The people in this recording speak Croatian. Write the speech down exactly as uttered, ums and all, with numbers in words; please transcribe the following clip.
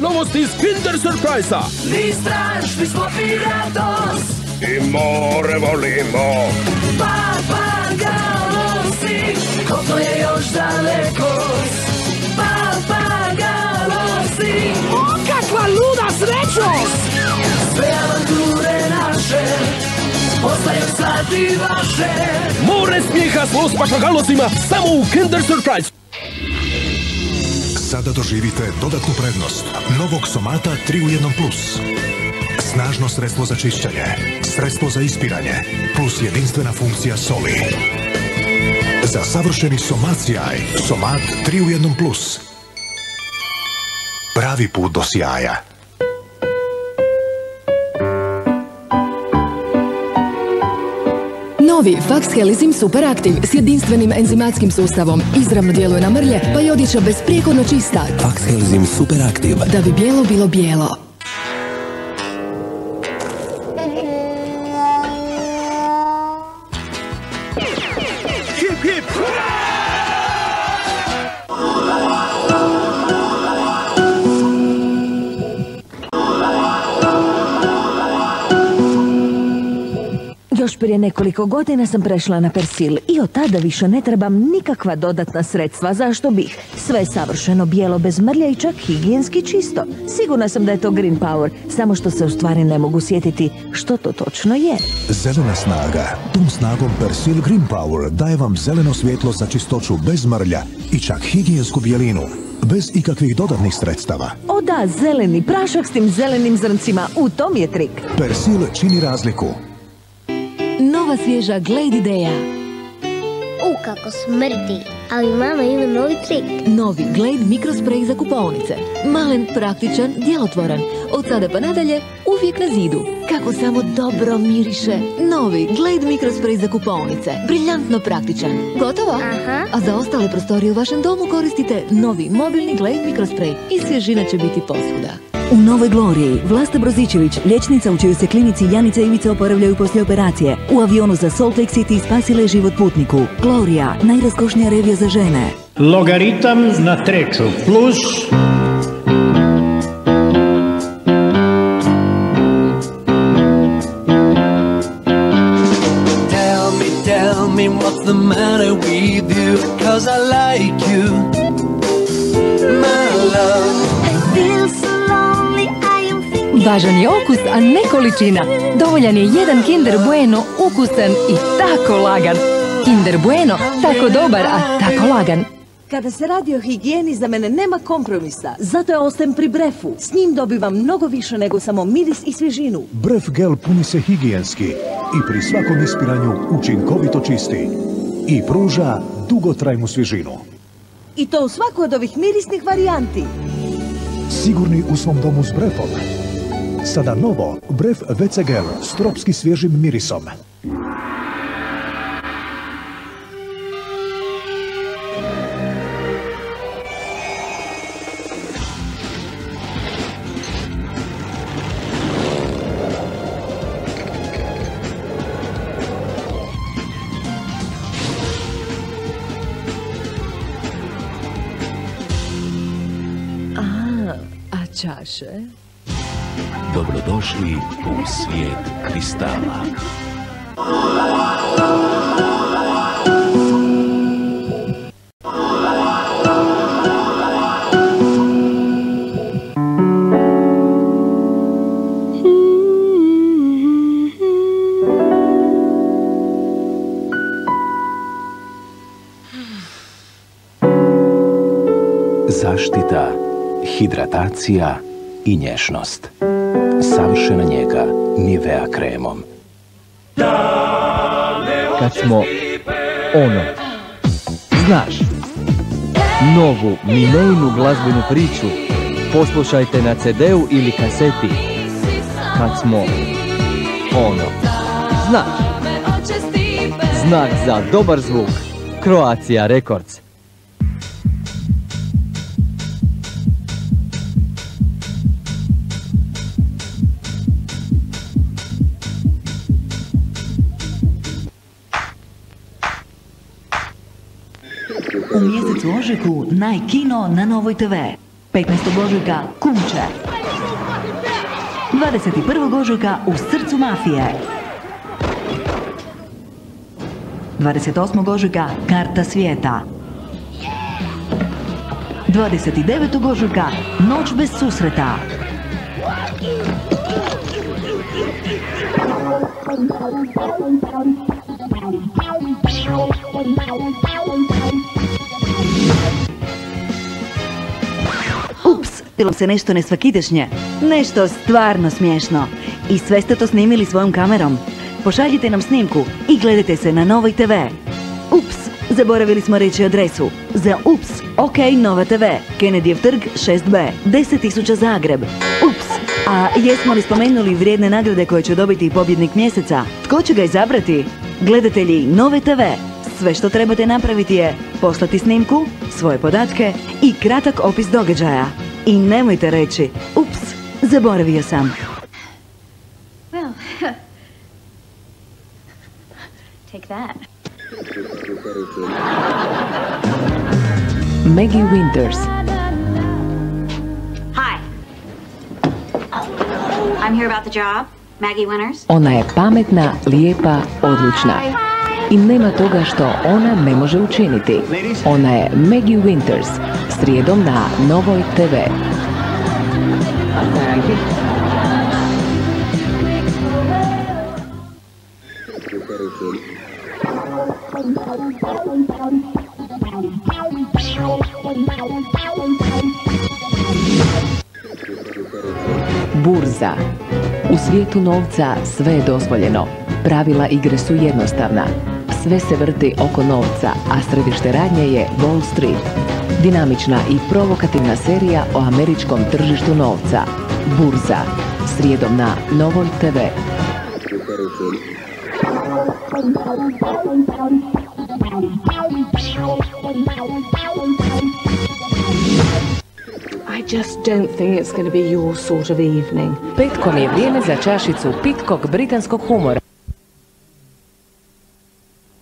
novosti iz Kinder Surprise-a. Mi strašni smo i radost. I more volimo. Papagalosi, koliko je još daleko. Papagalosi, o kakva luda srećost! Sve avanture naše postaju sad i vaše. More smijeha s Los Papagalosima samo u Kinder Surprise. Sada doživite dodatnu prednost novog Somata tri u jednom plus. Snažno sredstvo za čišćenje, sredstvo za ispiranje, plus jedinstvena funkcija soli. Za savršeni Somat sjaj, Somat tri u jednom plus. Pravi put do sjaja. Novi Fax Helizim Super Aktiv s jedinstvenim enzimatskim sustavom izravno djeluje na mrlje, pa je odjeća besprijekorno čista. Fax Helizim Super Aktiv. Da bi bijelo bilo bijelo. Hip, hip. Još prije nekoliko godina sam prešla na Persil i od tada više ne trebam nikakva dodatna sredstva, zašto bih. Sve je savršeno bijelo bez mrlja i čak higijenski čisto. Sigurna sam da je to Green Power, samo što se u stvari ne mogu sjetiti što to točno je. Zelena snaga. Tom snagom Persil Green Power daje vam zeleno svjetlo za čistoću bez mrlja i čak higijensku bijelinu, bez ikakvih dodatnih sredstava. O da, zeleni prašak s tim zelenim zrncima, u tom je trik. Persil čini razliku. Nova svježa Glade ideja. U, kako smrdi. Ali mama ima novi trik. Novi Glade mikrosprej za kupaonice. Malen, praktičan, djelotvoran. Od sada pa nadalje, uvijek na zidu. Kako samo dobro miriše. Novi Glade mikrosprej za kupaonice. Briljantno praktičan. Gotovo? Aha. A za ostale prostorije u vašem domu koristite novi mobilni Glade mikrosprej. I svježina će biti posvuda. U Novoj Gloriji Vlasta Brozičević, liječnica u čijoj se klinici Janica i Ivica oporavljaju poslije operacije, u avionu za Salt Lake City spasila je život putniku. Glorija, najraskošnija revija za žene. Logaritam na treću plus... Tell me, tell me what's the matter with you, cause I like you, my love. Važan je okus, a ne količina. Dovoljan je jedan Kinder Bueno, ukusan i tako lagan. Kinder Bueno, tako dobar, a tako lagan. Kada se radi o higijeni, za mene nema kompromisa. Zato ja ostajem pri Brefu. S njim dobivam mnogo više nego samo miris i svježinu. Bref gel puni se higijenski i pri svakom ispiranju učinkovito čisti. I pruža dugotrajnu svježinu. I to u svakoj od ovih mirisnih varijanti. Sigurni u svom domu s Brefom. Sada novo Bref ve ce gel s tropski svježim mirisom. A, a čaše? Dobrodošli u svijet kristala. Zaštita, hidratacija i nješnost. Savršena njega Nivea kremom. Kad smo ono, znaš, novu Minejinu glazbenu priču poslušajte na ce de u ili kaseti. Kad smo ono, znaš, znak za dobar zvuk, Croatia Records. U mjesecu ožujku najkino na Novoj te ve. petnaestog ožujka Kumče. dvadeset prvog ožujka U srcu mafije. dvadeset osmog ožujka Karta svijeta. dvadeset devetog ožujka Noć bez susreta. Ups, bilo se nešto nesvakidašnje, nešto stvarno smiješno. I sve ste to snimili svojom kamerom. Pošaljite nam snimku i gledajte se na Novoj te ve. Ups, zaboravili smo reći adresu. Za Ups, OK Nova te ve, Kennedyjev trg šest be, deset tisuća Zagreb. Ups, a jesmo li spomenuli vrijedne nagrade koje će dobiti pobjednik mjeseca? Tko će ga izabrati? Gledatelji Nove te ve. Sve što trebate napraviti je poslati snimku, svoje podatke i kratak opis događaja. I nemojte reći, ups, zaboravio sam. Well, take that. Maggie Winters. Hi. I'm here about the job. Maggie Winters. Ona je pametna, lijepa, odlučna. I nema toga što ona ne može učiniti. Ona je Maggie Winters. Srijedom na Novoj te ve. Burza. U svijetu novca sve je dozvoljeno. Pravila igre su jednostavna. Sve se vrti oko novca, a središte radnje je Wall Street. Dinamična i provokativna serija o američkom tržištu novca. Burza. Srijedom na Novoj te ve. I just don't think it's going to be your sort of evening. Petkom je vrijeme za čašicu pitkog britanskog humora.